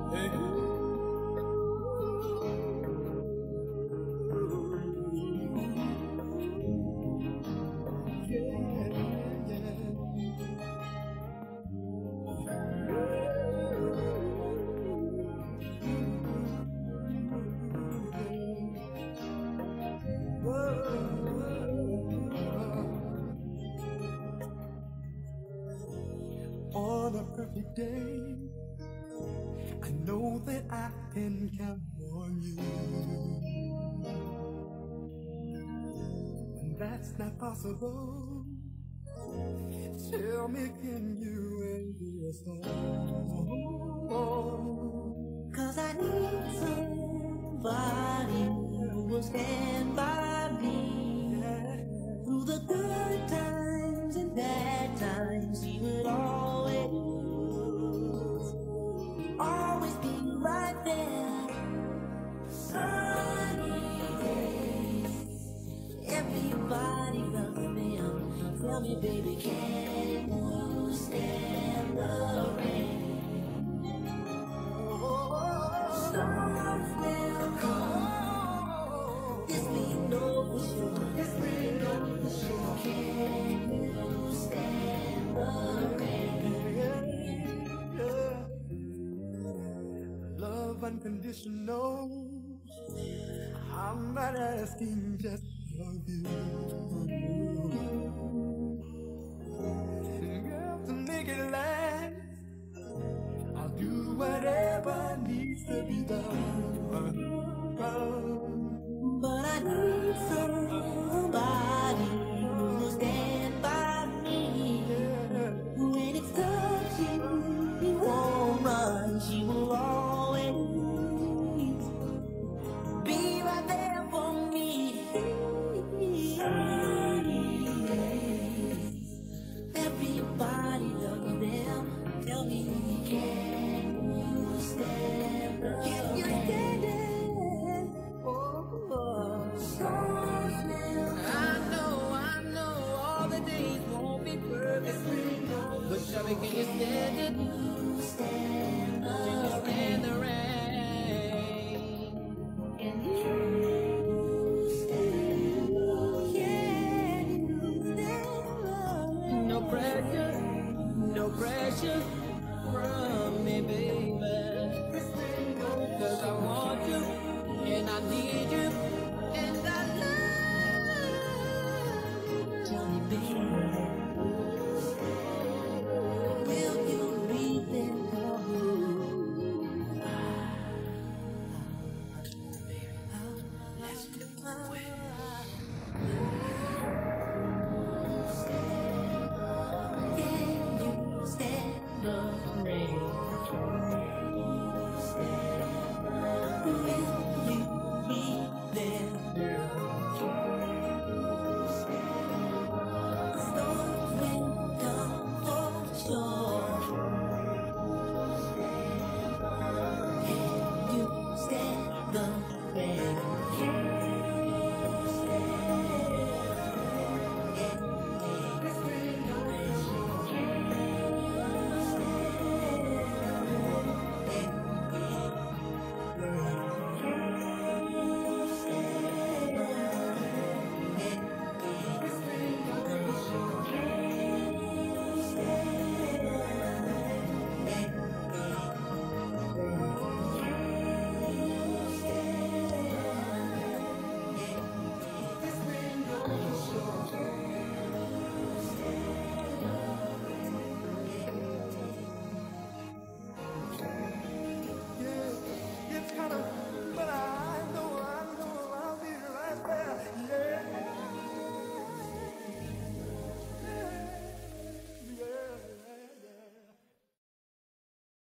Hey. On a perfect day, I know that I can count on you. When that's not possible, tell me, can you understand? 'Cause I need somebody who will stand by me through the good times and bad times. He would always be right there. Sunny days, everybody loves them. Tell me, baby, can you stand the rain? Storms will come. This we know for sure. This we know for sure. Can you stand the rain? Love unconditional. I'm not asking just of you. Girl, to make it last, I'll do whatever needs to be done. But I need somebody who will stand by me. When it's tough, she won't run. She will always be right there for me. Everybody loves them. Tell me, can